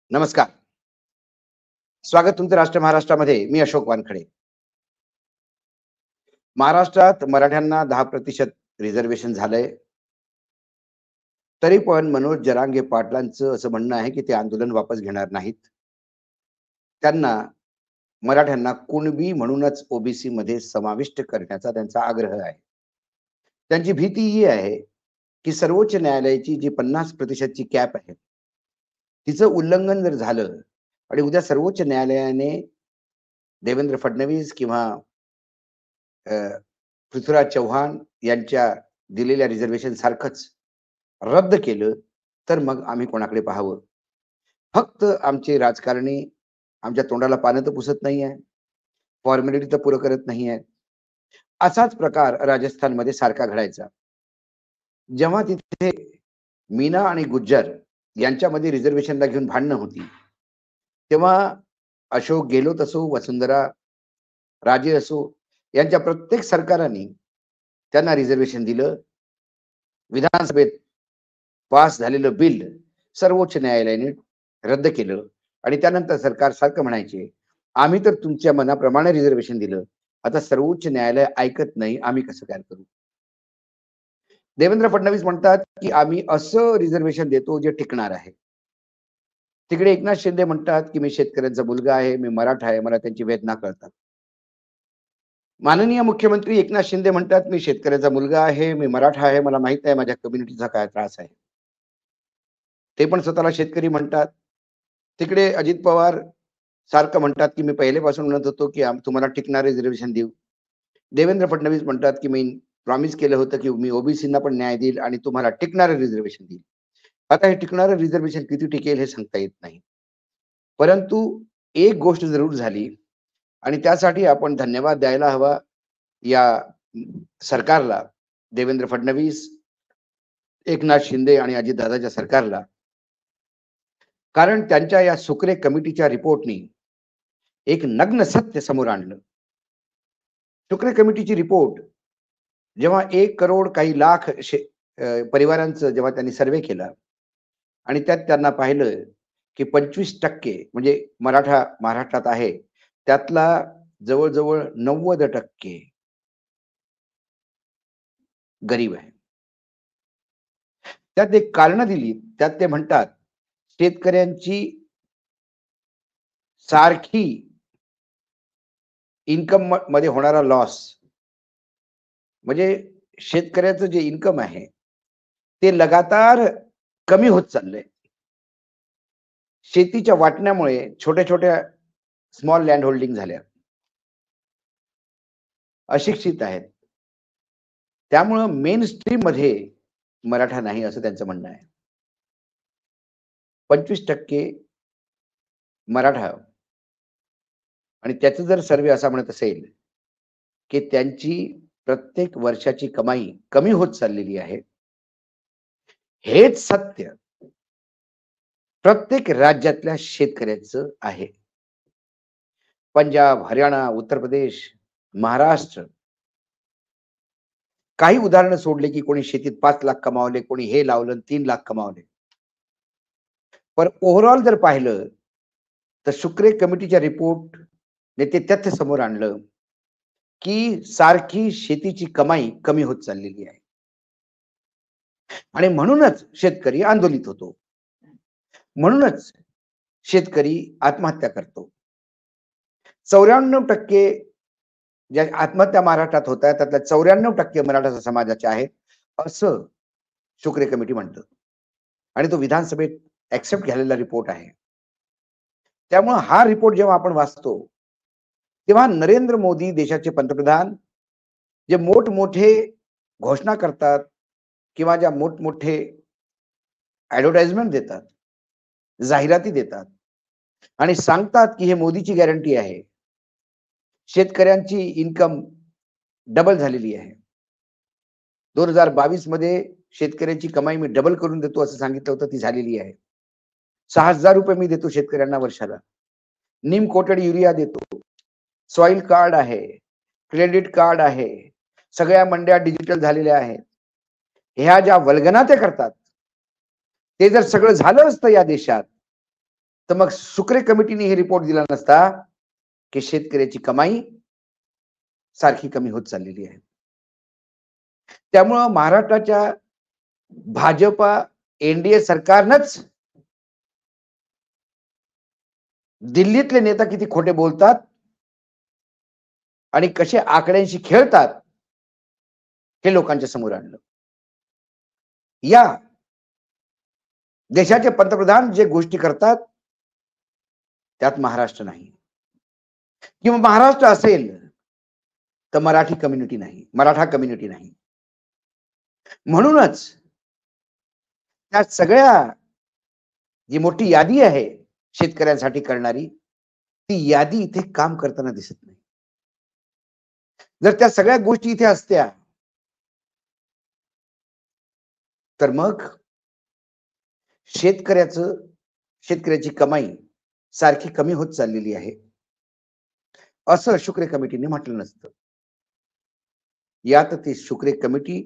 नमस्कार. स्वागत तुमचं राष्ट्र महाराष्ट्रामध्ये. मी अशोक वानखडे. महाराष्ट्रात मराठ्यांना 10% रिझर्व्हेशन झालंय. तरी पण मनोज जरांगे पाटलांचं असं म्हणणं आहे की ते आंदोलन वापस घेणार नाहीत. त्यांना मराठ्यांना कुणबी म्हणूनच ओबीसी मध्ये समाविष्ट करण्याचा त्यांचा आग्रह आहे. त्यांची भीती ही आहे की सर्वोच्च न्यायालयाची जी 50% ची कॅप आहे तिचं उल्लंघन जर झालं आणि उद्या सर्वोच्च न्यायालयाने देवेंद्र फडणवीस किंवा पृथ्वीराज चव्हाण यांच्या दिलेल्या रिझर्वेशन सारखंच रद्द केलं तर मग आम्ही कोणाकडे पाहावं? फक्त आमचे राजकारणी आमच्या तोंडाला पानं तर पुसत नाही आहे, फॉर्मॅलिटी तर पुरं करत नाही आहे. असाच प्रकार राजस्थानमध्ये सारखा घडायचा. जेव्हा तिथे मीना आणि गुज्जर यांच्यामध्ये रिझर्वेशनला घेऊन भांडणं होती, तेव्हा अशोक गेहलोत असो, वसुंधरा राजे असो, यांच्या प्रत्येक सरकारांनी त्यांना रिझर्वेशन दिलं. विधानसभेत पास झालेलं बिल सर्वोच्च न्यायालयाने रद्द केलं आणि त्यानंतर सरकार सारखं म्हणायचे, आम्ही तर तुमच्या मनाप्रमाणे रिझर्वेशन दिलं, आता सर्वोच्च न्यायालय ऐकत नाही, आम्ही कसं काय करू? देवेंद्र फडणवीस म्हणतात की आम्ही असं रिझर्वेशन देतो जे टिकणार आहे. तिकडे एकनाथ शिंदे म्हणतात की मी शेतकऱ्यांचा मुलगा आहे, मी मराठा आहे, मला त्यांची वेदना कळतात. माननीय मुख्यमंत्री एकनाथ शिंदे म्हणतात मी शेतकऱ्याचा मुलगा आहे, मी मराठा आहे, मला माहित आहे माझ्या कम्युनिटीचा काय त्रास आहे. ते पण स्वतःला शेतकरी म्हणतात. तिकडे अजित पवार सारखं म्हणतात की मी पहिलेपासून म्हणत होतो की तुम्हाला टिकणारे रिझर्वेशन देऊ. देवेंद्र फडणवीस म्हणतात की मी प्रॉमिस केलं होतं की मी ओबीसींना पण न्याय देईल आणि तुम्हाला टिकणारे रिझर्वेशन देईल. आता हे टिकणारं रिझर्वेशन किती टिकेल हे सांगता येत नाही. परंतु एक गोष्ट जरूर झाली आणि त्यासाठी आपण धन्यवाद द्यायला हवा या सरकारला, देवेंद्र फडणवीस, एकनाथ शिंदे आणि अजितदादाच्या सरकारला. कारण त्यांच्या या सुक्रे कमिटीच्या रिपोर्टनी एक नग्न सत्य समोर आणलं. सुक्रे कमिटीची रिपोर्ट जेव्हा 1 करोड काही लाख परिवारांचं जेव्हा त्यांनी सर्वे केला आणि त्यात त्यांना पाहिलं की 25% म्हणजे मराठा महाराष्ट्रात आहे त्यातला जवळजवळ 90% गरीब आहे. त्यात एक कारण दिली, त्यात ते म्हणतात शेतकऱ्यांची सारखी इन्कम मध्ये होणारा लॉस, म्हणजे शेतकऱ्याचं जे इन्कम आहे ते लगातार कमी होत चाललंय. शेतीच्या वाटण्यामुळे छोट्या छोट्या स्मॉल लँड होल्डिंग झाल्या, अशिक्षित आहेत, त्यामुळं मेन स्ट्रीम मध्ये मराठा नाही असं त्यांचं म्हणणं आहे. 25% मराठा आणि त्याचं जर सर्वे असा म्हणत असेल की त्यांची प्रत्येक वर्षाची कमाई कमी होत चाललेली आहे, हेच सत्य प्रत्येक राज्यातल्या शेतकऱ्याचं आहे. पंजाब, हरियाणा, उत्तर प्रदेश, महाराष्ट्र, काही उदाहरणं सोडले की कोणी शेतीत 5 लाख कमावले, कोणी हे लावलं 3 लाख कमावले. पण ओव्हरऑल जर पाहिलं तर सुक्रे कमिटीच्या रिपोर्ट ने ते तथ्य समोर आणलं की सारखी शेतीची कमाई कमी होत चाललेली आहे आणि म्हणूनच शेतकरी आंदोलित होतो, म्हणूनच शेतकरी आत्महत्या करतो. 94% ज्या आत्महत्या महाराष्ट्रात होत आहेत त्यातल्या 94% मराठा समाजाच्या आहेत असं सुक्रे कमिटी म्हणतं आणि तो विधानसभेत ऍक्सेप्ट झालेला रिपोर्ट आहे. त्यामुळे हा रिपोर्ट जेव्हा आपण वाचतो तेव्हा नरेंद्र मोदी देशाचे पंतप्रधान जे मोठमोठे घोषणा करतात किंवा ज्या मोठमोठे ऍडव्हर्टाइजमेंट देतात, जाहिराती देतात आणि सांगतात की हे मोदीची गॅरंटी आहे, शेतकऱ्यांची इन्कम डबल झालेली आहे, 2022 मध्ये शेतकऱ्याची कमाई मी डबल करून देतो असं सांगितलं होतं, ती झालेली आहे. 6,000 रुपये मी देतो शेतकऱ्यांना वर्षाला, नीम कोटेड युरिया देतो, सॉइल कार्ड आहे, क्रेडिट कार्ड आहे, सगळ्या मंड्या डिजिटल झालेल्या आहेत. ह्या ज्या वल्गना ते करतात ते जर सगळं झालं असतं या देशात तर मग शुक्रे कमिटीने हे रिपोर्ट दिला नसता की शेतकऱ्याची कमाई सारखी कमी होत चाललेली आहे. त्यामुळं महाराष्ट्राच्या भाजपा एनडीए सरकारनंच दिल्लीतले नेता किती खोटे बोलतात आणि कसे आकड्यांशी खेळतात हे लोकांच्या समोर आणलं. या देशाचे पंतप्रधान जे गोष्टी करतात त्यात महाराष्ट्र नाही, किंवा महाराष्ट्र असेल तर मराठी कम्युनिटी नाही, मराठा कम्युनिटी नाही. म्हणूनच त्या सगळ्या जी मोठी यादी आहे शेतकऱ्यांसाठी करणारी, ती यादी इथे काम करताना दिसत नाही. जर त्या सगळ्या गोष्टी इथे असत्या तर मग शेतकऱ्याची कमाई सारखी कमी होत चाललेली आहे असं शुक्रे कमिटीने म्हटलं नसतं. यात ती शुक्रे कमिटी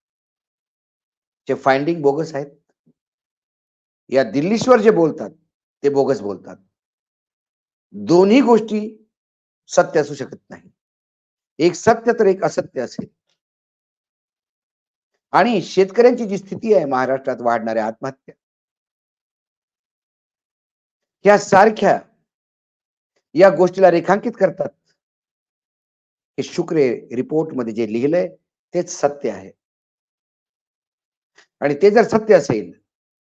चे फाइंडिंग बोगस आहेत. या दिल्लीश्वर जे बोलतात ते बोगस बोलतात. दोन्ही गोष्टी सत्य असू शकत नाही. एक सत्य तर एक असत्य असेल. आणि शेतकऱ्यांची जी स्थिती आहे महाराष्ट्रात, वाढणाऱ्या आत्महत्या, ह्या सारख्या या गोष्टीला रेखांकित करतात की शुक्रे रिपोर्ट मध्ये जे लिहिलंय तेच सत्य आहे. आणि ते जर सत्य असेल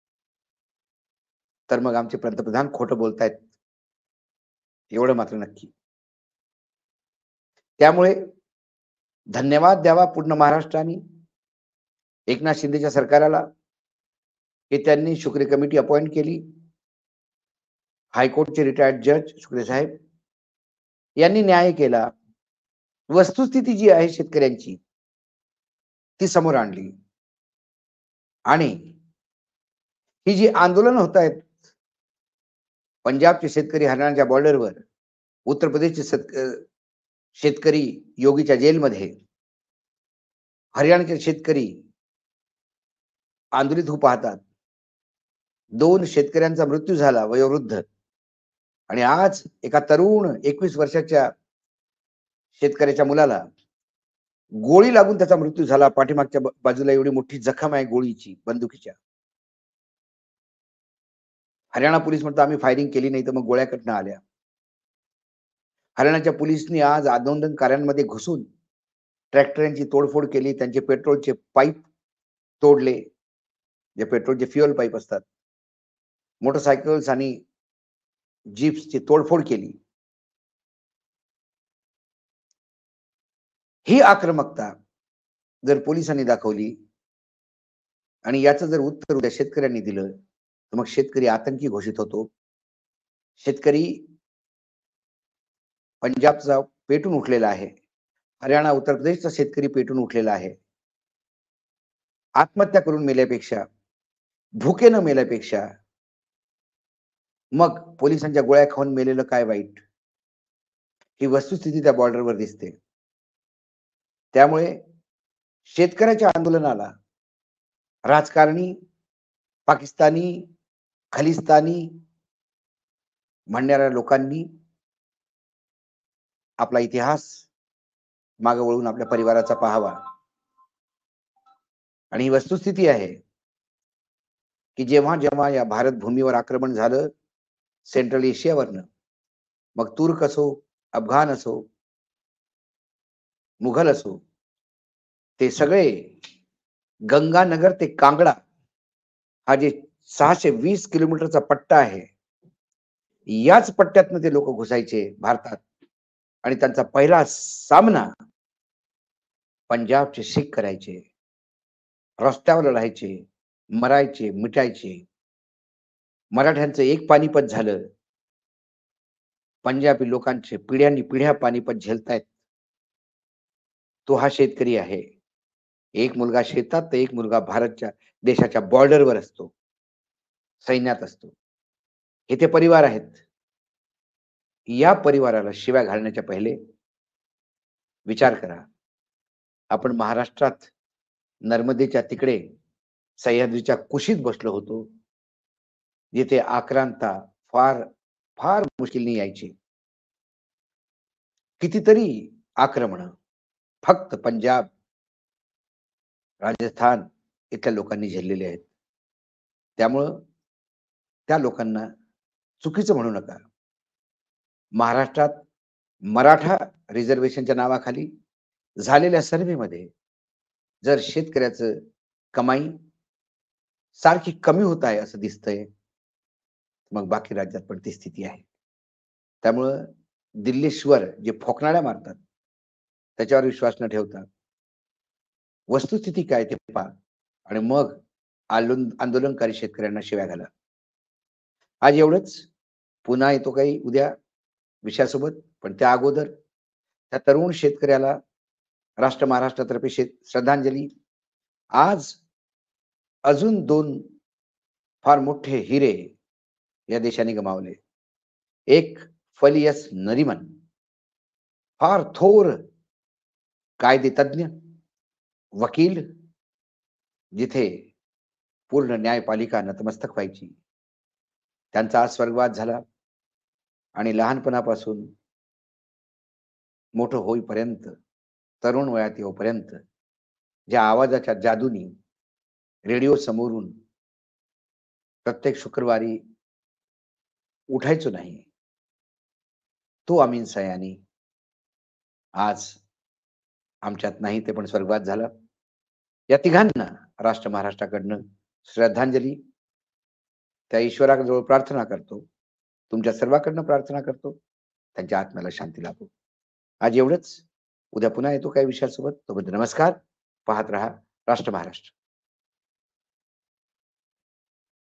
तर मग आमचे पंतप्रधान खोटं बोलतायत एवढं मात्र नक्की. त्यामुळे धन्यवाद द्यावा पूर्ण महाराष्ट्राने एकनाथ शिंदेच्या सरकाराला की त्यांनी शुक्रे कमिटी अपॉइंट केली. हायकोर्टचे रिटायर्ड जज शुक्रे साहेब यांनी न्याय केला. वस्तुस्थिती जी आहे शेतकऱ्यांची ती समोर आणली. आणि ही जी आंदोलन होत आहेत, पंजाबचे शेतकरी हरियाणाच्या बॉर्डरवर, उत्तर प्रदेशचे शेतकरी योगीच्या जेलमध्ये, हरियाणाचे शेतकरी आंदोलित होऊ पाहतात. 2 शेतकऱ्यांचा मृत्यू झाला, वयोवृद्ध. आणि आज एका तरुण 21 वर्षाच्या शेतकऱ्याच्या मुलाला गोळी लागून त्याचा मृत्यू झाला. पाठीमागच्या बाजूला एवढी मोठी जखम आहे गोळीची, बंदुकीच्या. हरियाणा पोलीस म्हणतो आम्ही फायरिंग केली नाही, तर मग गोळ्या कुठनं आल्या? हरियाणाच्या पोलिसांनी आज आंदोलनकार्यांमध्ये घुसून ट्रॅक्टरांची तोडफोड केली, त्यांचे पेट्रोलचे पाईप तोडले, जे पेट्रोलचे फ्युएल पाईप असतात. मोटरसायकल्स आणि जीप्सची तोडफोड केली. ही आक्रमकता जर पोलिसांनी दाखवली आणि याचं जर उत्तर उद्या शेतकऱ्यांनी दिलं तर मग शेतकरी आतंकी घोषित होतो. शेतकरी पंजाबचा पेटून उठलेला आहे, हरियाणा उत्तर प्रदेशचा शेतकरी पेटून उठलेला आहे. आत्महत्या करून मेल्यापेक्षा, भुकेनं मेल्यापेक्षा मग पोलिसांच्या गोळ्या खाऊन मेलेलं काय वाईट? ही वस्तुस्थिती त्या बॉर्डरवर दिसते. त्यामुळे शेतकऱ्याच्या आंदोलनाला राजकारणी, पाकिस्तानी, खलिस्तानी म्हणणाऱ्या लोकांनी आपला इतिहास मागे वळून आपल्या परिवाराचा पाहावा. आणि ही वस्तुस्थिती आहे की जेव्हा जेव्हा या भारत भूमीवर आक्रमण झालं सेंट्रल एशियावरनं, मग तुर्क असो, अफगाण असो, मुघल असो, ते सगळे गंगानगर ते कांगडा हा जे 620 किलोमीटरचा पट्टा आहे, याच पट्ट्यातनं ते लोक घुसायचे भारतात. आणि त्यांचा पहिला सामना पंजाबचे शीख करायचे, रस्त्यावर लढायचे, मरायचे, मिटायचे. मराठ्यांचं एक पानिपत झालं, पंजाबी लोकांचे पिढ्यानी पिढ्या पानिपत झेलतायत. तो हा शेतकरी आहे. एक मुलगा शेतात तर एक मुलगा भारतच्या देशाच्या बॉर्डरवर असतो, सैन्यात असतो. हे ते परिवार आहेत. या परिवाराला शिव्या घालण्याच्या पहिले विचार करा. आपण महाराष्ट्रात नर्मदेच्या तिकडे सह्याद्रीच्या कुशीत बसलो होतो, जिथे आक्रांता फार फार मुश्किलने यायचे. कितीतरी आक्रमण फक्त पंजाब, राजस्थान इथल्या लोकांनी झेललेले आहेत. त्यामुळं त्या लोकांना चुकीचं म्हणू नका. महाराष्ट्रात मराठा रिझर्वेशनच्या नावाखाली झालेल्या सर्व्हेमध्ये जर शेतकऱ्याचं कमाई सारखी कमी होत आहे असं दिसतंय, मग बाकी राज्यात पण ती स्थिती आहे. त्यामुळं दिल्लीश्वर जे फोकनाड्या मारतात, त्याच्यावर विश्वास न ठेवता वस्तुस्थिती काय ते पहा आणि मग आंदोलनकारी शेतकऱ्यांना शिव्या घाला. आज एवढंच. पुन्हा येतो काही उद्या विषयासोबत, पण त्या अगोदर त्या तरुण शेतकऱ्याला राष्ट्र महाराष्ट्रातर्फे श्रद्धांजली. आज अजून 2 फार मोठे हिरे या देशाने गमावले. एक फलियस नरिमन, फार थोर कायदेतज्ञ, वकील, जिथे पूर्ण न्यायपालिका नतमस्तक व्हायची. त्यांचा आज स्वर्गवास झाला आणि लहानपणापासून मोठं होईपर्यंत, तरुण वयात येऊपर्यंत ज्या आवाजाच्या जादूनी रेडिओ समोरून प्रत्येक शुक्रवारी उठायचो नाही, तो अमीन सयानी आज आमच्यात नाही, ते पण स्वर्गवास झाला. या तिघांना राष्ट्र महाराष्ट्राकडनं श्रद्धांजली. त्या ईश्वराजवळ प्रार्थना करतो, तुमच्या सर्वांकडनं प्रार्थना करतो, त्यांच्या आत्म्याला शांती लाभो. आज एवढंच. उद्या पुन्हा येतो काही विषयासोबत. तोपर्यंत नमस्कार. पाहत रहा राष्ट्र महाराष्ट्र.